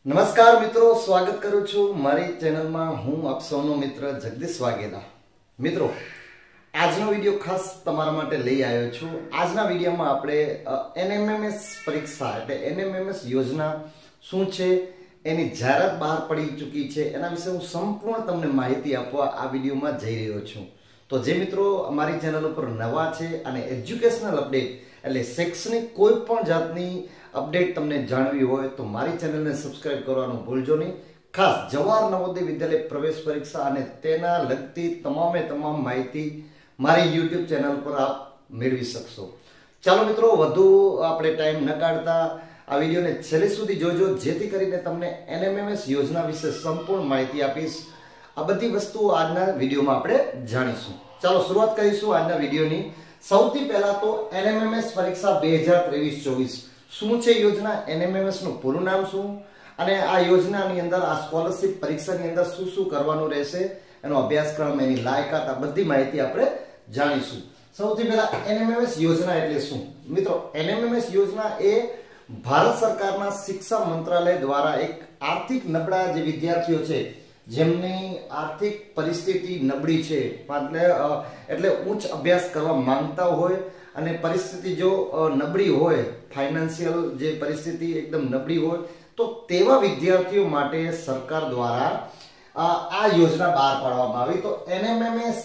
નમસ્કાર મિત્રો, સ્વાગત કરું છું મારી ચેનલમાં। હું આપ સૌનો મિત્ર જગદીશ વાઘેલા। મિત્રો, આજનો વિડિયો ખાસ તમારા માટે લઈ આવ્યો છું। આજના વિડિયોમાં આપણે એનએમએમએસ પરીક્ષા એટલે એનએમએમએસ યોજના શું છે, એની જાહેરાત બહાર પડી ચૂકી છે, એના વિશે હું સંપૂર્ણ તમને માહિતી આપવા આ વિડિયોમાં જઈ રહ્યો છું। તો જે મિત્રો અમારી ચેનલ ઉપર નવા છે અને એજ્યુકેશનલ અપડેટ એટલે શૈક્ષણિક કોઈ પણ જાતની અપડેટ તમને જાણવી હોય તો મારી ચેનલને સબસ્ક્રાઇબ કરવાનું ભૂલજો નહીં। ખાસ જવાહર નવોદય વિદ્યાલય પ્રવેશ પરીક્ષા અને તેના લગતી તમામે તમામ માહિતી મારી YouTube ચેનલ પર આપ મેળવી શકશો। ચાલો મિત્રો, વધુ આપણે ટાઈમ ન કાઢતા આ વિડીયોને છેલ્લે સુધી જોજો, જેથી કરીને તમને એનએમએમએસ યોજના વિશે સંપૂર્ણ માહિતી આપીશ। આ બધી વસ્તુઓ આજના વિડીયોમાં આપણે જાણીશું। ચાલો શરૂઆત કરીશું આજના વિડીયોની। સૌથી પહેલા તો એનએમએમએસ પરીક્ષા 2023-24 શું છે યોજના, એનએમએમએસ નું પૂરું નામ શું અને આ યોજનાની અંદર આ સ્કોલરશિપ પરીક્ષાની અંદર શું શું કરવાનું રહેશે, એનો અભ્યાસક્રમ, એની લાયકાત, આ બધી માહિતી આપણે જાણીશું। સૌથી પહેલા એનએમએમએસ યોજના એટલે શું? મિત્રો, એનએમએમએસ યોજના એ ભારત સરકારના શિક્ષા મંત્રાલય દ્વારા એક આર્થિક નબળા જે વિદ્યાર્થીઓ છે, જેમની આર્થિક પરિસ્થિતિ નબળી છે, એટલે ઉચ્ચ અભ્યાસ કરવા માંગતા હોય અને પરિસ્થિતિ જો નબળી હોય, ફાઇનાન્શિયલ જે પરિસ્થિતિ એકદમ નબળી હોય, તો તેવા વિદ્યાર્થીઓ માટે સરકાર દ્વારા આ યોજના બહાર પાડવામાં આવી। તો એનએમએમએસ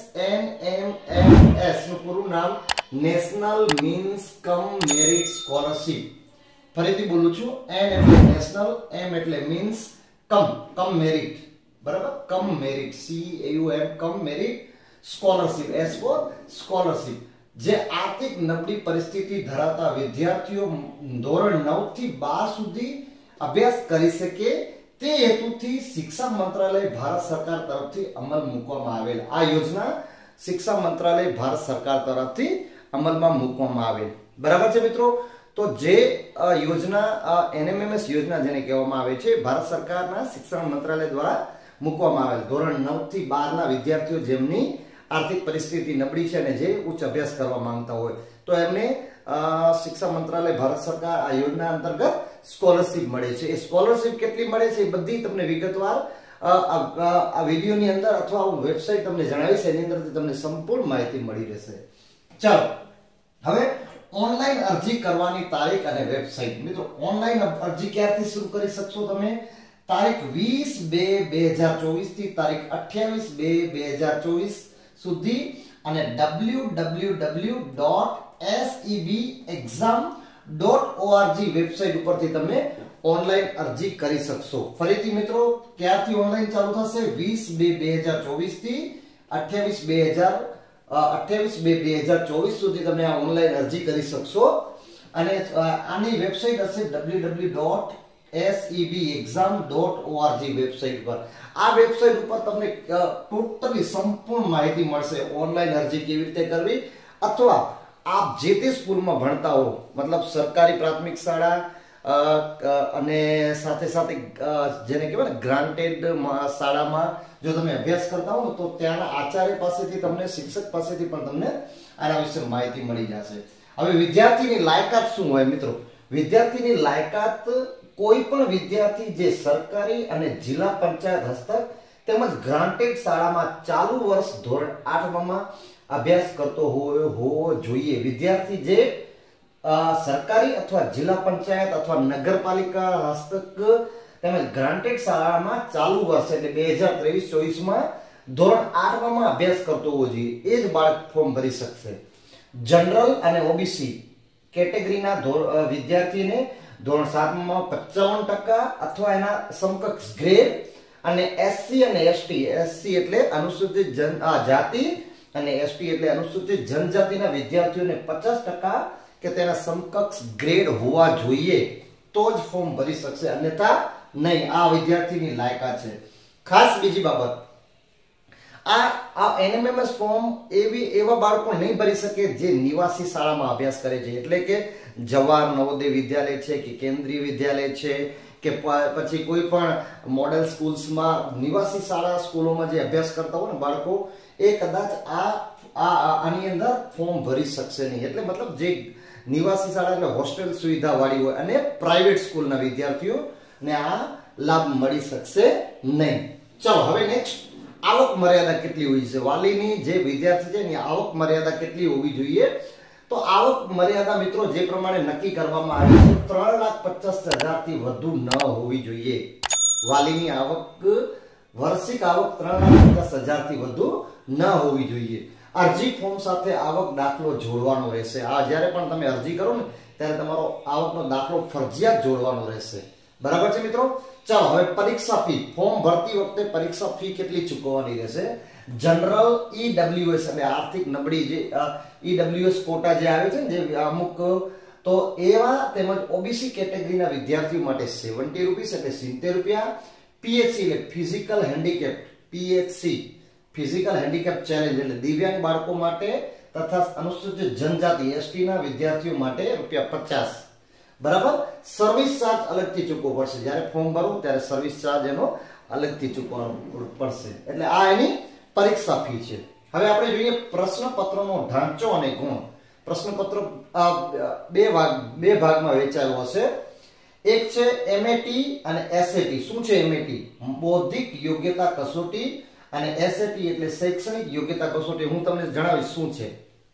નું પૂરું નામ national means cum merit scholarship. ફરીથી બોલું છું, એન એટલે નેશનલ, એમ એટલે મીન્સ, કમ મેરિટ, બરાબર, cum merit, CAUM, cum merit scholarship, S for scholarship. જે આર્થિક નબળી પરિસ્થિતિ ધરાવતા વિદ્યાર્થીઓ ધોરણ 9 થી 12 સુધી અભ્યાસ કરી શકે તે હેતુથી શિક્ષા મંત્રાલય ભારત સરકાર તરફથી અમલ મૂકવામાં આવેલ આ યોજના શિક્ષા મંત્રાલય ભારત સરકાર તરફથી અમલમાં મૂકવામાં આવેલ, બરાબર છે મિત્રો। તો જે યોજના એનએમએમએસ યોજના જેને કહેવામાં આવે છે, ભારત સરકારના શિક્ષણ મંત્રાલય દ્વારા મૂકવામાં આવેલ ધોરણ 9 થી 12 ના વિદ્યાર્થીઓ જેમની આર્થિક પરિસ્થિતિ નબળી છે અને જે ઉચ્ચ અભ્યાસ કરવા માંગતા હોય, તો એમને શિક્ષા મંત્રાલય ભારત સરકાર આ યોજના અંતર્ગત સ્કોલરશિપ મળે છે। એ સ્કોલરશિપ કેટલી મળે છે એ બધી તમને વિગતવાર આ વિડીયોની અંદર અથવા હું વેબસાઇટ તમને જણાવીશ, એની અંદરથી તમને સંપૂર્ણ માહિતી મળી રહેશે। ચાલો હવે ઓનલાઈન અરજી કરવાની તારીખ અને વેબસાઇટ। મિત્રો, ઓનલાઈન અરજી ક્યારથી શરૂ કરી શકશો તમે? તારીખ 20/2/2024 થી તારીખ 28/2/2024 સુધી અને www.sebexam.org વેબસાઇટ ઉપરથી તમે ઓનલાઈન અરજી કરી શકશો। ફરીથી મિત્રો, ક્યારથી ઓનલાઈન ચાલુ થશે? 20/2/2024 થી 28/2/2024 સુધી તમે આ ઓનલાઈન અરજી કરી શકશો અને આની વેબસાઇટ હશે www.sebexam.org વેબસાઇટ પર। આ વેબસાઇટ ઉપર તમને ટોટલી સંપૂર્ણ માહિતી મળશે, ઓનલાઈન અરજી કેવી રીતે કરવી, અથવા આપ જે તે સ્કૂલમાં ભણતા હો, મતલબ સરકારી પ્રાથમિક શાળા અને સાથે સાથે જેને કહેવાય ને ગ્રાન્ટેડ શાળામાં જો તમે અભ્યાસ કરતા હો તો ત્યાંના આચાર્ય પાસેથી તમને, શિક્ષક પાસેથી પણ તમને આના વિશે માહિતી મળી જશે। હવે વિદ્યાર્થીની લાયકાત શું હોય મિત્રો? વિદ્યાર્થીની લાયકાત કોઈ પણ વિદ્યાર્થી જે સરકારી અને જિલ્લા પંચાયત હસ્તક તેમજ ગ્રાન્ટેડ શાળામાં ચાલુ વર્ષ ધોરણ 8 માં અભ્યાસ કરતો હોવો જોઈએ। વિદ્યાર્થી જે સરકારી અથવા જિલ્લા પંચાયત અથવા નગરપાલિકા હસ્તક તેમજ ગ્રાન્ટેડ શાળામાં ચાલુ વર્ષ એટલે 2023-24 માં ધોરણ 8 માં અભ્યાસ કરતો હોવો જોઈએ, એ જ બાળક ફોર્મ ભરી શકશે। જનરલ અને ઓબીસી કેટેગરીના વિદ્યાર્થીને ધોરણ 7 માં 55% અથવા એના સમકક્ષ ગ્રેડ અને એસસી અને એસટી, એસસી એટલે અનુસૂચિત જાતિ અને એસટી એટલે અનુસૂચિત જનજાતિના વિદ્યાર્થીઓને 50% કે તેના સમકક્ષ ગ્રેડ હોવા જોઈએ તો જ ફોર્મ ભરી શકશે, અન્યથા નહીં। આ વિદ્યાર્થીની લાયકાત છે। ખાસ બીજી બાબત, આ એનએમએમએસ ફોર્મ એવા બાળકો નહીં ભરી શકે જે નિવાસી શાળામાં અભ્યાસ કરે છે, એટલે કે જવાહર નવોદય વિદ્યાલય છે કે કેન્દ્રીય વિદ્યાલય છે કે પછી કોઈ પણ મોડેલ સ્કૂલ્સમાં નિવાસી શાળા સ્કૂલોમાં જે અભ્યાસ કરતા હોય ને બાળકો, એ કદાચ આની અંદર ફોર્મ ભરી શકશે નહીં। એટલે મતલબ જે નિવાસી શાળા એટલે હોસ્ટેલ સુવિધા વાળી હોય અને પ્રાઇવેટ સ્કૂલના વિદ્યાર્થીઓ ને આ લાભ મળી શકશે નહીં. ચલો હવે નેક્સ્ટ, આવક મર્યાદા કેટલી હોવી છે? વાલીની જે વિદ્યાર્થી છે એની આવક મર્યાદા કેટલી હોવી જોઈએ? તો આવક મર્યાદા મિત્રો જે પ્રમાણે નક્કી કરવામાં આવી છે 3,50,000 થી વધુ ન હોવી જોઈએ. વાલીની આવક, વાર્ષિક આવક 3,50,000 થી વધુ ન હોવી જોઈએ. અરજી ફોર્મ સાથે આવક દાખલો જોડવાનો રહેશે. આ જ્યારે પણ તમે અરજી કરો ને ત્યારે તમારો આવકનો દાખલો ફરજિયાત જોડવાનો રહેશે. બરાબર છે મિત્રો? ચાલો હવે પરીક્ષા ફી, ફોર્મ ભરતી વખતે પરીક્ષા ફી કેટલી ચૂકવવાની રહેશે? જનરલ ઈડબ્લ્યુએસ એટલે આર્થિક નબળી જે ઈડબ્લ્યુએસ કોટા જે આવે છે ને, જે અમુક તો એવા તેમજ ઓબીસી કેટેગરીના વિદ્યાર્થીઓ માટે 70 રૂપિયા એટલે 70 રૂપિયા. પીએચસી એટલે physical handicap, PHC physical handicap challenge એટલે દિવ્યાંગ બાળકો માટે તથા અનુસૂચિત જનજાતિ એસટી ના વિદ્યાર્થીઓ માટે ₹50. બરાબર. સર્વિસ ચાર્જ અલગથી ચૂકવવો પડશે. જ્યારે ફોર્મ ભરો ત્યારે સર્વિસ ચાર્જ એનો અલગથી ચૂકવવાનો પડશે. એટલે આ એની પરીક્ષા ફી છે. હવે આપણે જોઈએ પ્રશ્નપત્રનો ઢાંચો અને ગુણ. પ્રશ્નપત્ર બે ભાગમાં વહેંચાયેલો હશે. એક છે એમએટી અને એસએટી. શું છે એમએટી? બૌદ્ધિક યોગ્યતા કસોટી, અને એસએટી એટલે શૈક્ષણિક યોગ્યતા કસોટી. હું તમને જણાવીશ શું છે.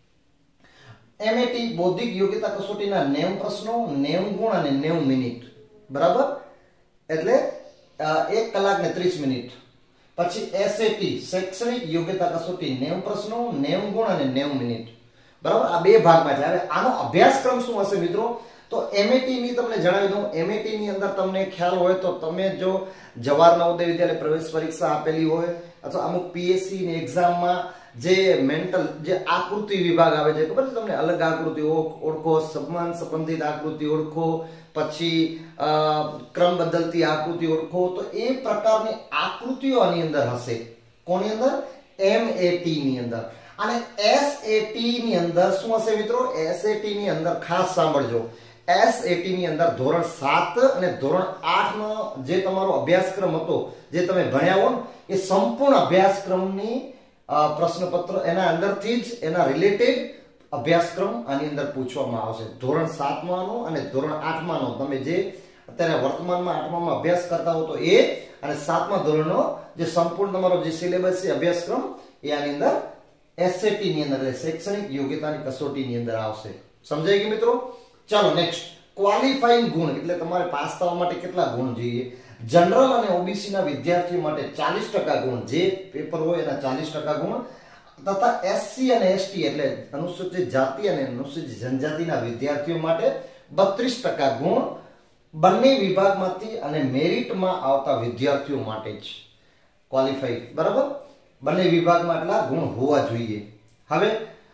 એમએટી બૌદ્ધિક યોગ્યતા કસોટીના 90 પ્રશ્નો, 90 ગુણ અને 90 મિનિટ. બરાબર, એટલે 1 કલાક ને 30 મિનિટ. પછી એસએટી શૈક્ષણિક યોગ્યતા કસોટી 90 પ્રશ્નો, 90 ગુણ અને 90 મિનિટ. બરાબર, આ બે ભાગમાં છે. હવે આનો અભ્યાસક્રમ શું હશે મિત્રો? તો એમએટી ની તમને જણાવી દઉં. એમએટી ની અંદર તમને ખ્યાલ હોય તો તમે જો જવાહર નવોદય વિદ્યાલય પ્રવેશ પરીક્ષા આપેલી હોય અથવા અમુક પીએસસી ની એક્ઝામમાં જે મેન્ટલ જે આકૃતિ વિભાગ આવે છે, ખબર છે તમને? અલગ આકૃતિ ઓળખો, સમાન સંબંધિત આકૃતિ ઓળખો, પછી ક્રમ બદલતી આકૃતિ ઓળખો. તો એ પ્રકારની આકૃતિઓ આની અંદર હશે. કોની અંદર? એમએટી ની અંદર. અને એસએટી ની અંદર શું હશે મિત્રો? એસએટી ની અંદર ખાસ સાંભળજો. એસએટી ની અંદર ધોરણ 7 અને ધોરણ 8 નો જે તમારો અભ્યાસક્રમ હતો, જે તમે ભણ્યા હો, એ સંપૂર્ણ અભ્યાસક્રમની પ્રશ્નપત્ર એના અંદરથી જ એના રિલેટેડ અભ્યાસક્રમ આની અંદર પૂછવામાં આવશે. ધોરણ 7 માંનો અને ધોરણ 8 માંનો તમે જે અત્યારે વર્તમાનમાં 8માં અભ્યાસ કરતા હો તો એ, અને 7મા ધોરણનો જે સંપૂર્ણ તમારો જે સિલેબસ છે અભ્યાસક્રમ, એ આની અંદર એસએટી ની અંદર શૈક્ષણિક યોગ્યતાની કસોટીની અંદર આવશે. સમજાય કે મિત્રો? ચાલો નેક્સ્ટ, ક્વોલિફાઈંગ ગુણ એટલે તમારે પાસ થવા માટે કેટલા ગુણ જોઈએ? જનરલ અને ઓબીસી ના વિદ્યાર્થીઓ માટે 40% ગુણ, જે પેપર હોય એના 40% ગુણ, તથા એસસી અને એસટી એટલે અનુસૂચિત જાતિ અને અનુસૂચિત જનજાતિના વિદ્યાર્થીઓ માટે 32% ગુણ બંને વિભાગમાંથી અને મેરિટમાં આવતા વિદ્યાર્થીઓ માટે જ ક્વોલિફાઈ. બરાબર, બંને વિભાગમાં એટલા ગુણ હોવા જોઈએ. હવે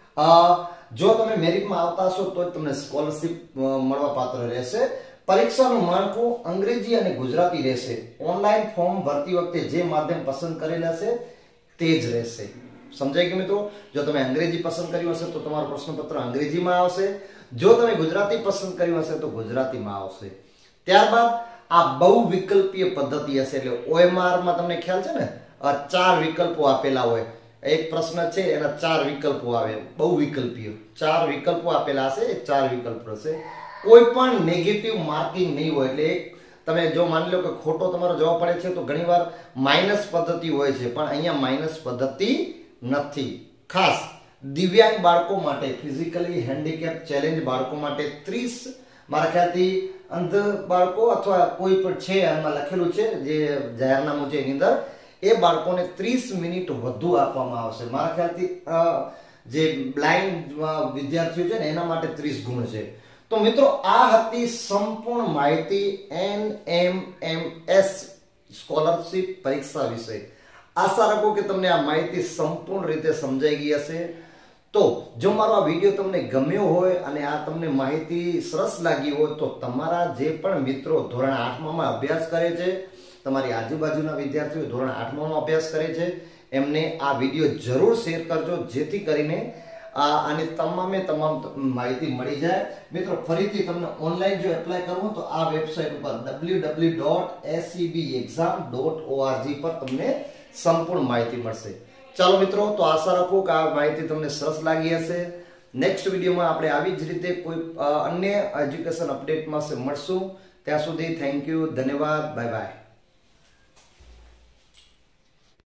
જો તમે મેરિટમાં આવતા હશો તો તમને સ્કોલરશિપ મળવા પાત્ર રહેશે. પરીક્ષાનું માળખું અંગ્રેજી અને ગુજરાતી રહેશે. ઓનલાઈન ફોર્મ ભરતી વખતે જે માધ્યમ પસંદ કરેલ હશે તે જ રહેશે. સમજાય કે મિત્રો? જો તમે અંગ્રેજી પસંદ કર્યું હશે તો તમારું પ્રશ્નપત્ર અંગ્રેજીમાં આવશે. જો તમે ગુજરાતી પસંદ કર્યું હશે તો ગુજરાતીમાં આવશે. ત્યારબાદ આ બહુવિકલ્પીય પદ્ધતિ હશે. એટલે OMR માં તમને ખ્યાલ છે ને, 4 વિકલ્પો આપેલા હોય. એક પ્રશ્ન છે એના 4 વિકલ્પો આવે. બહુવિકલ્પીય 4 વિકલ્પો આપેલા હશે, એ 4 વિકલ્પ હશે. કોઈ પણ નેગેટિવ માર્કિંગ નહીં હોય. એટલે તમે જો માની લો કે ખોટો તમારો જવાબ પડે છે તો ઘણીવાર માઇનસ પદ્ધતિ હોય છે, પણ અહીંયા માઇનસ પદ્ધતિ નથી. ખાસ દિવ્યાંગ બાળકો માટે, ફિઝિકલી હેન્ડીકેપ ચેલેન્જ બાળકો માટે 30, મારા ખ્યાલથી અંધ બાળકો અથવા કોઈ પણ છે આમાં લખેલું છે જે જાહેરનામું છે એની અંદર, એ બાળકોને 30 મિનિટ વધુ આપવામાં આવશે. મારા ખ્યાલથી જે બ્લાઇન્ડ વિદ્યાર્થીઓ છે ને એના માટે 30 ગુણ છે. તો મિત્રો આ હતી સંપૂર્ણ માહિતી NMMS સ્કોલરશિપ પરીક્ષા વિશે. આશા રાખું કે તમને આ માહિતી સંપૂર્ણ રીતે સમજાઈ ગઈ હશે. તો જો મારો આ વિડીયો તમને ગમ્યો હોય અને આ તમને માહિતી સરસ લાગી હોય તો તમારા જે પણ મિત્રો ધોરણ 8માં અભ્યાસ કરે છે, તમારી આજુબાજુના વિદ્યાર્થીઓ ધોરણ 8માં અભ્યાસ કરે છે, એમને આ વિડીયો જરૂર શેર કરજો, જેથી કરીને આની તમામ માહિતી મળી જાય. મિત્રો ફરીથી તમને ઓનલાઈન જો એપ્લાય કરવું તો આ વેબસાઇટ ઉપર www.sebexam.org પર તમને સંપૂર્ણ માહિતી મળશે. ચાલો મિત્રો, તો આશા રાખું કે આ માહિતી તમને સરસ લાગી હશે. નેક્સ્ટ વિડીયોમાં આપણે આવી જ રીતે કોઈ અન્ય એજ્યુકેશન અપડેટમાં મળશું. ત્યાં સુધી થેન્ક યુ, ધન્યવાદ, બાય બાય.